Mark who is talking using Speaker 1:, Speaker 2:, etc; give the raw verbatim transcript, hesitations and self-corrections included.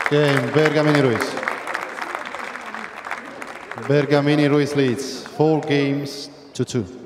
Speaker 1: Game Bergamini Ruiz. Bergamini Ruiz leads four games to two.